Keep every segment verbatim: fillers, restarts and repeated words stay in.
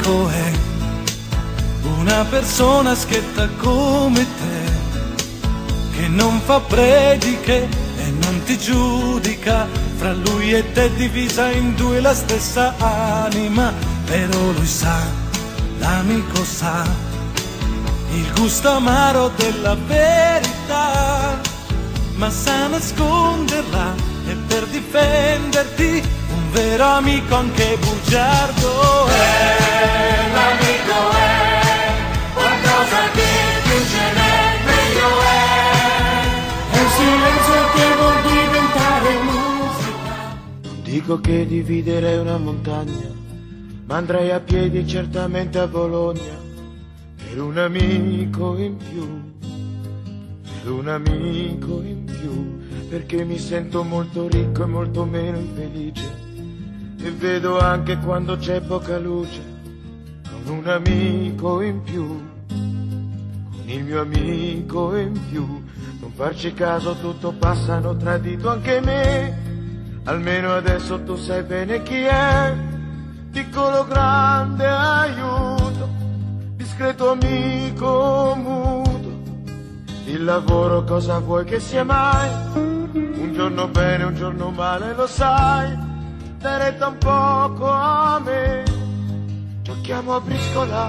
amico è una persona schietta come te, che non fa prediche e non ti giudica. Fra lui e te divisa in due la stessa anima, però lui sa, l'amico sa, il gusto amaro della verità, ma sa nasconderla e per difenderti un vero amico anche bugiardo è. L'amico è qualcosa che più ce n'è, meglio è. È un silenzio che vuol diventare musica. Non dico che dividerei una montagna, ma andrei a piedi certamente a Bologna per un amico in più, per un amico in più, perché mi sento molto ricco e molto meno infelice, e vedo anche quando c'è poca luce, con un amico in più, con il mio amico in più. Non farci caso, tutto passa, hanno tradito anche me, almeno adesso tu sai bene chi è. Piccolo grande aiuto, discreto amico muto, il lavoro cosa vuoi che sia mai? Un giorno bene, un giorno male, lo sai, dai retta un poco a me, giochiamo a briscola.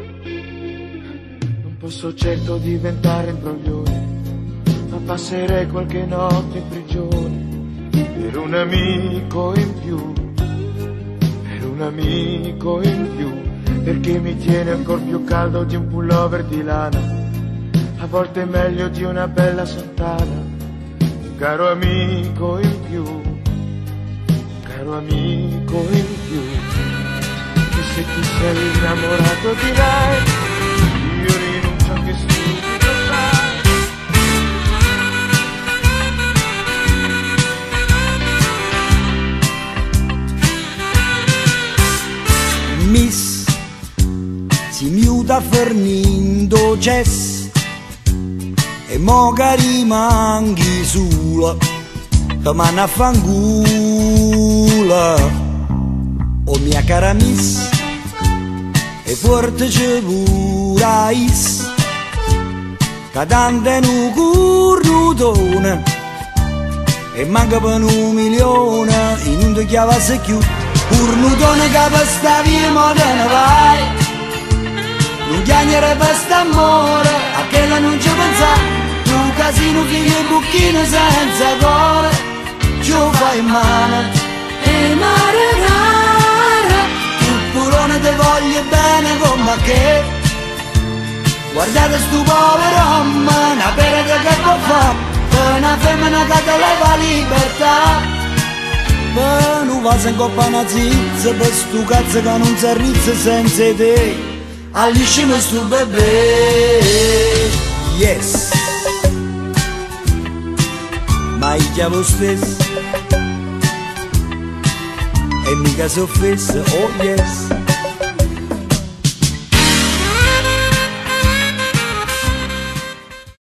Non posso certo diventare imbroglione, ma passerei qualche notte in prigione per un amico in più, per un amico in più, perché mi tiene ancora più caldo di un pullover di lana, a volte meglio di una bella santana. Un caro amico in più, un caro amico in più, che se tu sei innamorato di lei, io rinuncio anche subito, sai. Miss si miuta Fernindo Jess e mo che rimanghi sola, domani a fangula. O mia cara miss, e forte c'è pure is, che tante nu currutone, e manca per un milione, in un ti chiavasse più. Cornutone che per sta via mo te ne vai, non chiagnere per st'amore, a che la non ci pensa. Un casino figlio e bucchino senza cuore, ci fai in mano e mare rara. Tu purone te voglio bene come che, guardate stu povero uomo, una perega che può fare per una femmina che te leva libertà. Ma non va in coppa una zizza per stu cazzo che non si arrizza senza te, alliscimi stu bebè. Yes, ma il chiavo stesso e mica si offessa, oh yes.